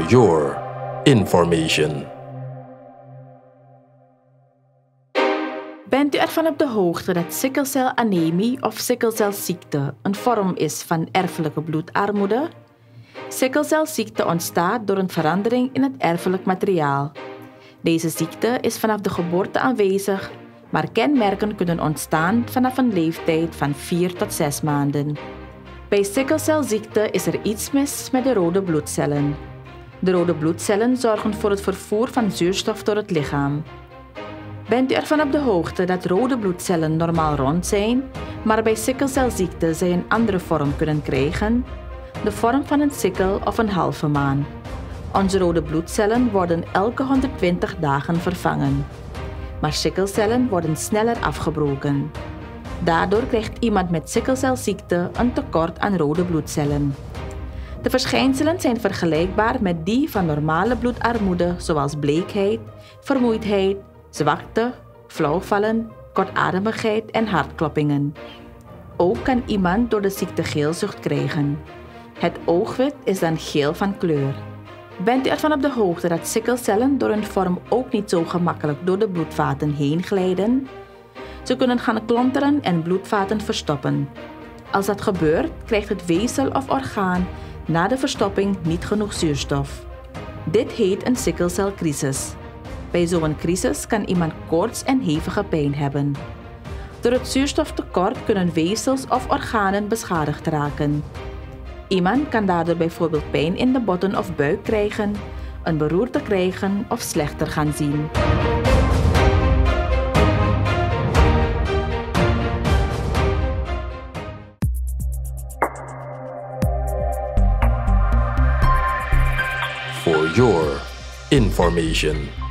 your information. Bent u ervan op de hoogte dat sikkelcelanemie of sikkelcelziekte een vorm is van erfelijke bloedarmoede? Sikkelcelziekte ontstaat door een verandering in het erfelijk materiaal. Deze ziekte is vanaf de geboorte aanwezig, maar kenmerken kunnen ontstaan vanaf een leeftijd van 4 tot 6 maanden. Bij sikkelcelziekte is er iets mis met de rode bloedcellen. De rode bloedcellen zorgen voor het vervoer van zuurstof door het lichaam. Bent u ervan op de hoogte dat rode bloedcellen normaal rond zijn, maar bij sikkelcelziekte zij een andere vorm kunnen krijgen? De vorm van een sikkel of een halve maan. Onze rode bloedcellen worden elke 120 dagen vervangen. Maar sikkelcellen worden sneller afgebroken. Daardoor krijgt iemand met sikkelcelziekte een tekort aan rode bloedcellen. De verschijnselen zijn vergelijkbaar met die van normale bloedarmoede, zoals bleekheid, vermoeidheid, zwakte, flauwvallen, kortademigheid en hartkloppingen. Ook kan iemand door de ziekte geelzucht krijgen. Het oogwit is dan geel van kleur. Bent u ervan op de hoogte dat sikkelcellen door hun vorm ook niet zo gemakkelijk door de bloedvaten heen glijden? Ze kunnen gaan klonteren en bloedvaten verstoppen. Als dat gebeurt, krijgt het weefsel of orgaan na de verstopping niet genoeg zuurstof. Dit heet een sikkelcelcrisis. Bij zo'n crisis kan iemand koorts en hevige pijn hebben. Door het zuurstoftekort kunnen weefsels of organen beschadigd raken. Iemand kan daardoor bijvoorbeeld pijn in de botten of buik krijgen, een beroerte krijgen of slechter gaan zien. For your information.